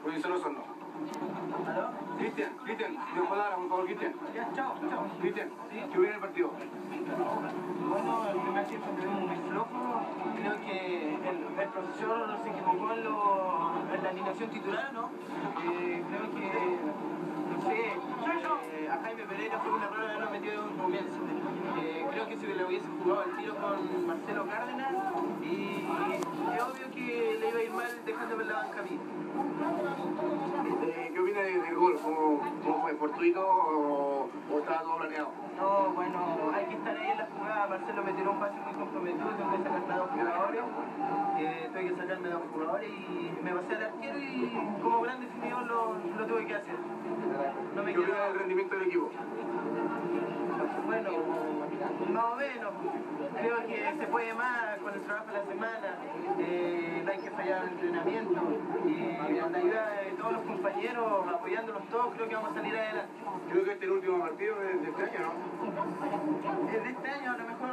Provincial Osorno. ¿Aló? Cristian, mi palabra, por favor, Cristian. Ya, chao. Cristian, ¿qué viene el partido? Bueno, el primer tiempo estuvimos muy flojos. Creo que el profesor se equivocó en la alineación titular, ¿no? Creo que, no sé, a Jaime Pereira fue un error haberlo metido de un comienzo. Creo que si le hubiese jugado el tiro con Marcelo Cárdenas, y es obvio que le iba a ir mal dejándome en la banca a mí. ¿Qué opina del gol? ¿Cómo fue? ¿Fortuito o estaba todo planeado? No, bueno, hay que estar ahí en la jugada. Marcelo me tiró un pase muy comprometido, tengo que sacarme a dos jugadores, tuve que sacarme a dos jugadores y me pasé al arquero y como gran definidor lo tuve que hacer. No me ¿Qué opina del rendimiento del equipo? Bueno, más o menos. Creo que se puede más con el trabajo de la semana. No hay que fallar el entrenamiento. Y con la ayuda de todos los compañeros, apoyándolos todos, creo que vamos a salir adelante. Creo que este es el último partido de este año, ¿no? De este año, a lo mejor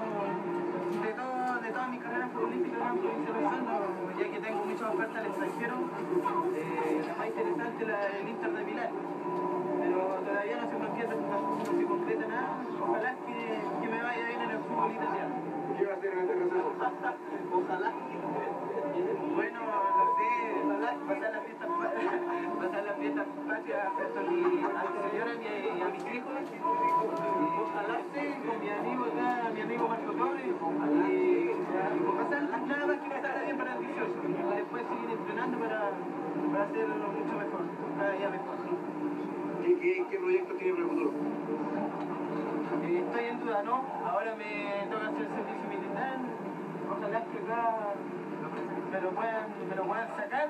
de toda mi carrera futbolística en Provincial Osorno, ya que tengo muchas ofertas al extranjero, la más interesante es el Inter de Milán. Pero todavía no se concreta nada. Ojalá que me vaya bien en el fútbol italiano. ¿Qué va a hacer en este proceso? Ojalá. Bueno, no sé, pasar las fiestas patrias junto a mi señora y a mis hijos. Ojalá con mi amigo acá, mi amigo Marco Torres. Y pasar nada más que pasarla bien para el 18. Después seguir entrenando para hacerlo mucho mejor, cada día mejor. ¿Qué proyecto tiene para el futuro? Estoy en duda, ¿no? Ahora me toca hacer servicio militar. Ojalá que acá me lo puedan sacar.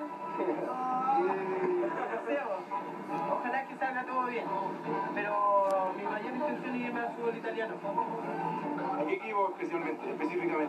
Ojalá que salga todo bien. Pero mi mayor intención es irme al fútbol italiano. ¿A qué equipo específicamente?